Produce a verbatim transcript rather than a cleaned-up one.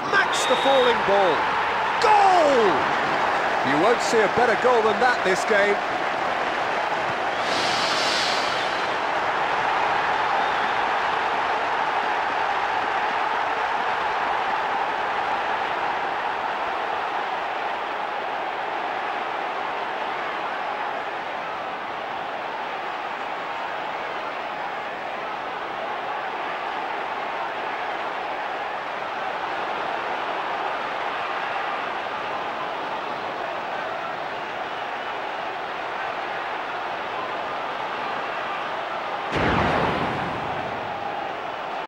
smacks the falling ball. Goal! You won't see a better goal than that this game.